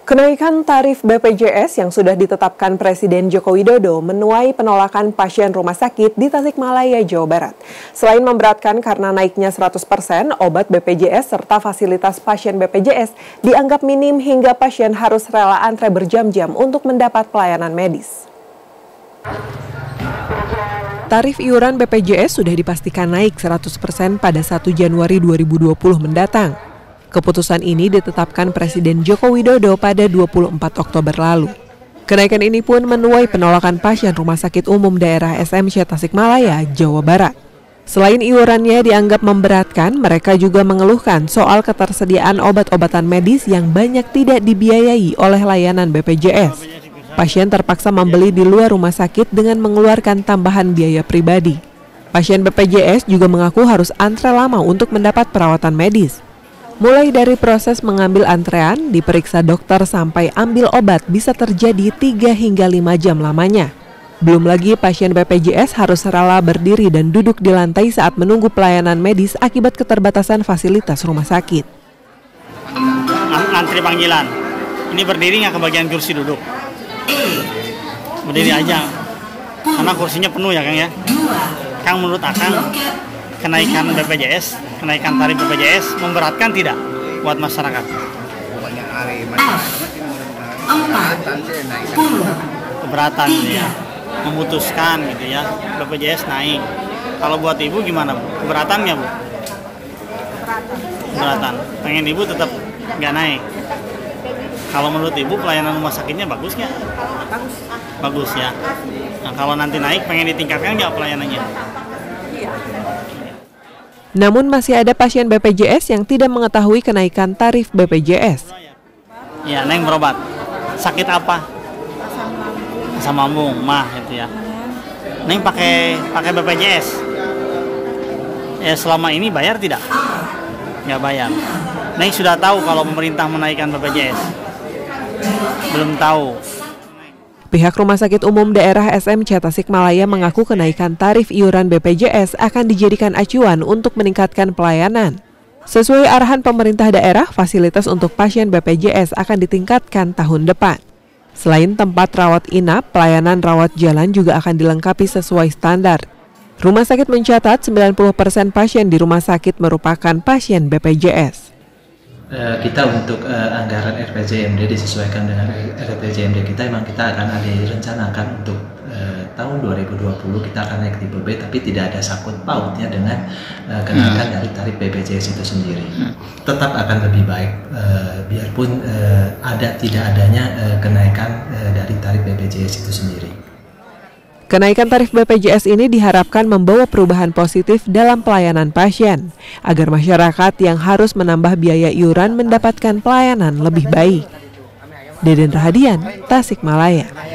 Kenaikan tarif BPJS yang sudah ditetapkan Presiden Joko Widodo menuai penolakan pasien rumah sakit di Tasikmalaya, Jawa Barat. Selain memberatkan karena naiknya 100%, obat BPJS serta fasilitas pasien BPJS dianggap minim hingga pasien harus rela antre berjam-jam untuk mendapat pelayanan medis. Tarif iuran BPJS sudah dipastikan naik 100% pada 1 Januari 2020 mendatang. Keputusan ini ditetapkan Presiden Joko Widodo pada 24 Oktober lalu. Kenaikan ini pun menuai penolakan pasien Rumah Sakit Umum Daerah SMC Tasikmalaya, Jawa Barat. Selain iurannya dianggap memberatkan, mereka juga mengeluhkan soal ketersediaan obat-obatan medis yang banyak tidak dibiayai oleh layanan BPJS. Pasien terpaksa membeli di luar rumah sakit dengan mengeluarkan tambahan biaya pribadi. Pasien BPJS juga mengaku harus antre lama untuk mendapat perawatan medis. Mulai dari proses mengambil antrean, diperiksa dokter sampai ambil obat bisa terjadi 3 hingga 5 jam lamanya. Belum lagi pasien BPJS harus rela berdiri dan duduk di lantai saat menunggu pelayanan medis akibat keterbatasan fasilitas rumah sakit. Antri panggilan, ini berdiri nggak ke bagian kursi duduk? Berdiri aja, karena kursinya penuh ya Kang ya. Kang, menurut Akang, kenaikan BPJS, kenaikan tarif BPJS memberatkan tidak buat masyarakat? Keberatan ya, memutuskan gitu ya, BPJS naik. Kalau buat ibu gimana Bu? Keberatan nggak Bu? Keberatan. Pengen ibu tetap nggak naik. Kalau menurut ibu pelayanan rumah sakitnya bagus nggak? Bagus ya. Nah, kalau nanti naik pengen ditingkatkan nggak pelayanannya? Namun masih ada pasien BPJS yang tidak mengetahui kenaikan tarif BPJS. Ya, Neng berobat. Sakit apa? Asam lambung, mah itu ya. Neng pakai BPJS. Ya, selama ini bayar tidak? Nggak bayar. Neng sudah tahu kalau pemerintah menaikkan BPJS? Belum tahu. Pihak Rumah Sakit Umum Daerah SMC Tasikmalaya mengaku kenaikan tarif iuran BPJS akan dijadikan acuan untuk meningkatkan pelayanan. Sesuai arahan pemerintah daerah, fasilitas untuk pasien BPJS akan ditingkatkan tahun depan. Selain tempat rawat inap, pelayanan rawat jalan juga akan dilengkapi sesuai standar. Rumah sakit mencatat 90% pasien di rumah sakit merupakan pasien BPJS. Kita untuk anggaran RPJMD disesuaikan dengan RPJMD kita, memang kita akan ada rencanakan untuk tahun 2020 kita akan naik tipe B, tapi tidak ada sangkut pautnya dengan kenaikan dari tarif BPJS itu sendiri. Tetap akan lebih baik biarpun tidak adanya kenaikan dari tarif BPJS itu sendiri. Kenaikan tarif BPJS ini diharapkan membawa perubahan positif dalam pelayanan pasien, agar masyarakat yang harus menambah biaya iuran mendapatkan pelayanan lebih baik. Deden Rahadian, Tasikmalaya.